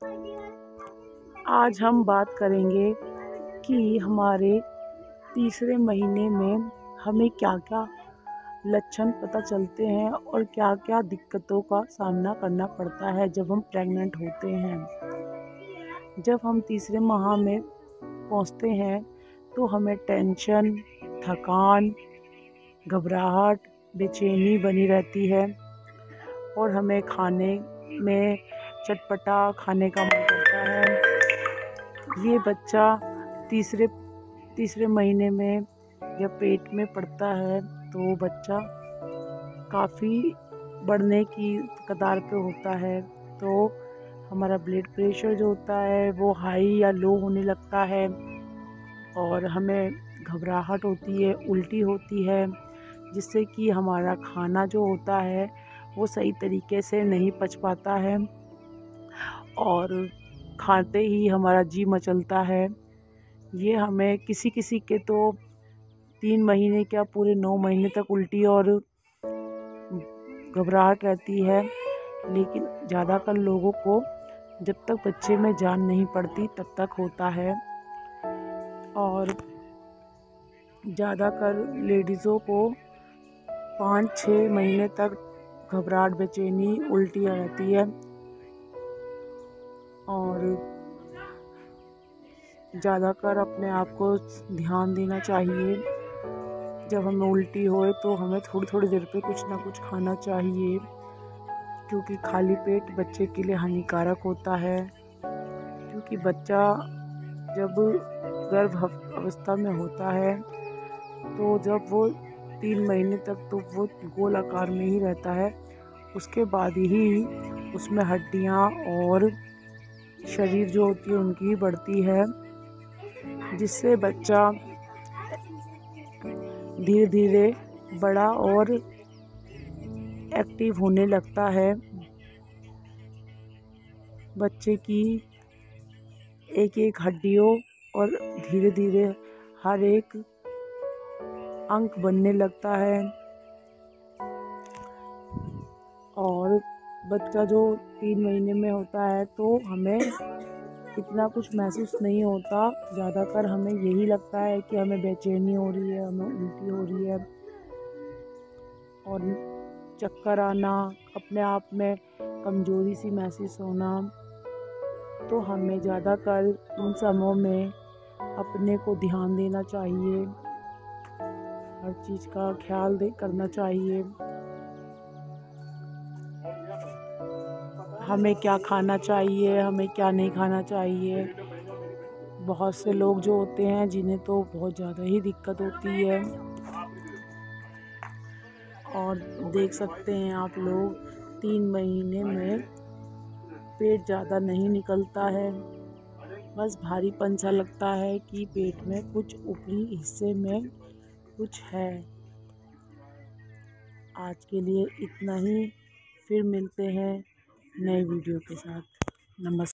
आज हम बात करेंगे कि हमारे तीसरे महीने में हमें क्या-क्या लक्षण पता चलते हैं और क्या-क्या दिक्कतों का सामना करना पड़ता है जब हम प्रेग्नेंट होते हैं। जब हम तीसरे माह में पहुंचते हैं तो हमें टेंशन, थकान, घबराहट, बेचैनी बनी रहती है और हमें खाने में चटपटा खाने का मन करता है। ये बच्चा तीसरे महीने में जब पेट में पड़ता है तो बच्चा काफ़ी बढ़ने की कगार पे होता है, तो हमारा ब्लड प्रेशर जो होता है वो हाई या लो होने लगता है और हमें घबराहट होती है, उल्टी होती है, जिससे कि हमारा खाना जो होता है वो सही तरीके से नहीं पच पाता है और खाते ही हमारा जी मचलता है। ये हमें किसी के तो 3 महीने क्या पूरे 9 महीने तक उल्टी और घबराहट रहती है, लेकिन ज़्यादातर लोगों को जब तक बच्चे में जान नहीं पड़ती तब तक होता है और ज़्यादातर लेडीज़ों को 5-6 महीने तक घबराहट, बेचैनी, उल्टियाँ रहती है और ज़्यादातर अपने आप को ध्यान देना चाहिए। जब हमें उल्टी होए तो हमें थोड़ी देर पे कुछ ना कुछ खाना चाहिए, क्योंकि खाली पेट बच्चे के लिए हानिकारक होता है। क्योंकि बच्चा जब गर्भ अवस्था में होता है तो जब वो 3 महीने तक तो वो गोल आकार में ही रहता है, उसके बाद ही उसमें हड्डियाँ और शरीर जो होती है उनकी बढ़ती है, जिससे बच्चा धीरे धीरे बड़ा और एक्टिव होने लगता है। बच्चे की एक हड्डियों और धीरे धीरे हर एक अंग बनने लगता है और बच्चा जो 3 महीने में होता है तो हमें इतना कुछ महसूस नहीं होता। ज़्यादातर हमें यही लगता है कि हमें बेचैनी हो रही है, हमें उल्टी हो रही है और चक्कर आना, अपने आप में कमज़ोरी सी महसूस होना। तो हमें ज़्यादातर उन समयों में अपने को ध्यान देना चाहिए, हर चीज़ का ख्याल करना चाहिए। हमें क्या खाना चाहिए, हमें क्या नहीं खाना चाहिए। बहुत से लोग जो होते हैं जिन्हें तो बहुत ज़्यादा ही दिक्कत होती है और देख सकते हैं आप लोग 3 महीने में पेट ज़्यादा नहीं निकलता है, बस भारीपन सा लगता है कि पेट में कुछ ऊपरी हिस्से में कुछ है। आज के लिए इतना ही, फिर मिलते हैं नए वीडियो के साथ। नमस्कार।